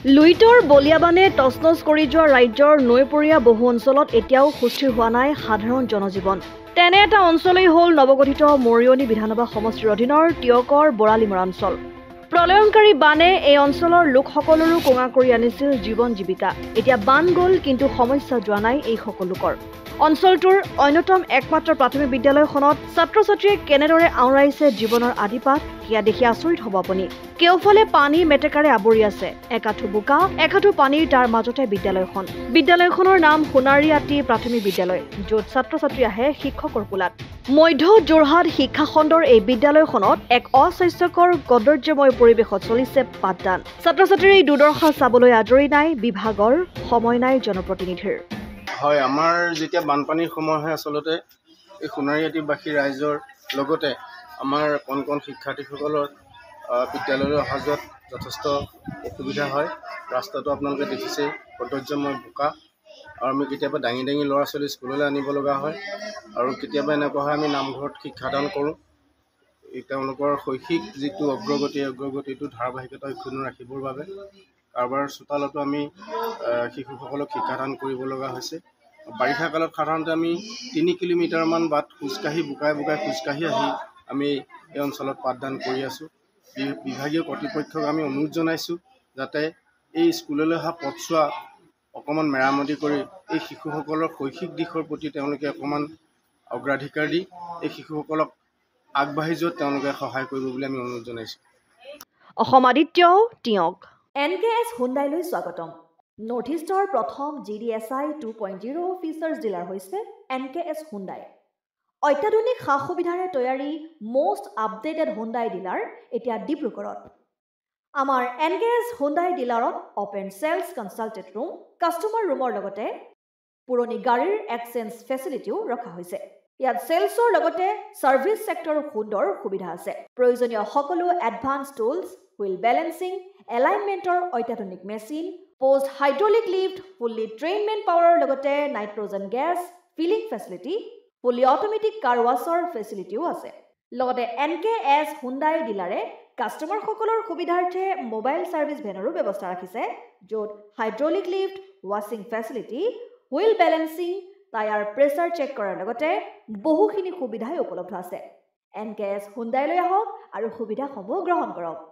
লুইটৰ বলিয়াবানে তছনছ কৰি যোৱা ৰাজ্যৰ নৈপৰীয়া বহু অঞ্চলত এতিয়াও সুস্থিৰ হোৱা নাই সাধাৰণ জনজীৱন। তেনে এটা অঞ্চলেই হ'ল নৱগঠিত মৰিয়নি বিধানসভা সমষ্টিৰ অধীনৰ টিয়কৰ বৰালিমৰা অঞ্চল। প্ৰলয়ংকাৰী বানে এই অঞ্চলৰ লোকসকলৰো কোঙা কৰি আনিছিল জীৱন জীৱিকা। এতিয়া বান গ'ল, কিন্তু সমস্যা যোৱা নাই এই সকলো লোকৰ। অঞ্চলটোৰ অন্যতম একমাত্ৰ প্ৰাথমিক বিদ্যালয়খনত ছাত্ৰ ছাত্ৰীয়ে কেনেদৰে আওৰাইছে জীৱনৰ আদিপাঠ, সেয়া দেখি আচৰিত হ'ব আপুনি। কেওফালে পানী মেটেকাৰে আৱৰি আছে, একাঠু বোকা একাঠু পানীৰ তাৰ মাজতে বিদ্যালয়খন। বিদ্যালয়খনৰ নাম সোণাৰী আটি প্ৰাথমিক বিদ্যালয়, য'ত ছাত্ৰ ছাত্ৰী আহে শিক্ষকৰ কোলাত। মধ্য যোৰহাট শিক্ষা খণ্ডৰ এই বিদ্যালয়খনত এক অস্বাস্থ্যকৰ কদৰ্যময় পৰিৱেশত চলিছে পাঠদান। ছাত্ৰ ছাত্ৰীৰ এই দুৰ্দশা চাবলৈ আজৰি নাই বিভাগৰ, সময় নাই জনপ্ৰতিনিধিৰ। হয়, আমাৰ যেতিয়া বানপানীৰ সময় হয়, আচলতে এই সোণাৰীআটিবাসী ৰাইজৰ লগতে আমাৰ কণ কণ শিক্ষাৰ্থীসকলৰ বিদ্যালয়লৈ অহা যোৱাত যথেষ্ট অসুবিধা হয়। ৰাস্তাটো আপোনালোকে দেখিছে কদৰ্যময় বোকা, আৰু আমি কেতিয়াবা দাঙি দাঙি ল'ৰা ছোৱালী স্কুললৈ আনিব লগা হয়। আৰু কেতিয়াবা এনেকুৱা হয়, আমি নামঘৰত শিক্ষাদান কৰোঁ। তেওঁলোকৰ শৈক্ষিক যিটো অগ্ৰগতিটো ধাৰাবাহিকতা অক্ষুণ্ণ ৰাখিবৰ বাবে কাৰোবাৰ চোতালতো আমি শিশুসকলক শিক্ষাদান কৰিব লগা হৈছে। বাৰিষা কালত সাধাৰণতে আমি 3 কিলোমিটাৰমান বাট খোজকাঢ়ি বোকাই খোজকাঢ়ি আহি আমি এই অঞ্চলত পাঠদান কৰি আছোঁ। বিভাগীয় কৰ্তৃপক্ষক আমি অনুৰোধ জনাইছোঁ যাতে এই স্কুললৈ অহা পথছোৱা অকণমান মেৰামতি কৰি এই শিশুসকলৰ শৈক্ষিক দিশৰ প্ৰতি তেওঁলোকে অকণমান অগ্ৰাধিকাৰ দি এই শিশুসকলক আগবাঢ়ি যোৱাত তেওঁলোকে সহায় কৰিব বুলি আমি অনুৰোধ জনাইছোঁ। অসম আদিত্য, টিয়ক। NKS হুণ্ডাইলৈ স্বাগতম। নৰ্থ ইষ্টৰ প্ৰথম GDSI 2.0 ফিচাৰ্ছ ডিলাৰ হৈছে NKS হুণ্ডাই। অত্যাধুনিক সা সুবিধাৰে তৈয়াৰী মষ্ট আপডেটেড হুণ্ডাই ডিলাৰ এতিয়া ডিব্ৰুগড়ত। আমাৰ NKS হুণ্ডাই ডিলাৰত open sales consulted room, customer ৰুমৰ লগতে পুৰণি গাড়ীৰ এক্সচেঞ্জ ফেচিলিটিও ৰখা হৈছে। ইয়াত চেলছৰ লগতে ছাৰ্ভিচ ছেক্টৰৰ সুন্দৰ সুবিধা আছে। প্ৰয়োজনীয় সকলো এডভান্স টুলছ, হুইল বেলেন্সিং, এলাইনমেণ্টৰ অত্যাধুনিক machine, post hydraulic lift, fully train men পাৱাৰৰ লগতে nitrogen gas filling facility, fully automatic car ৱাছৰ ফেচিলিটিও আছে। লগতে NKS হুণ্ডাই ডিলাৰে কাষ্টমাৰসকলৰ সুবিধাৰ্থে মোবাইল ছাৰ্ভিচ ভেনৰো ব্যৱস্থা ৰাখিছে, য'ত হাইড্ৰলিক লিফ্ট, ৱাছিং facility, wheel balancing, tyre pressure check কৰাৰ লগতে বহুখিনি সুবিধাই উপলব্ধ আছে। NKS হুণ্ডাইলৈ আহক আৰু সুবিধাসমূহ গ্ৰহণ কৰক।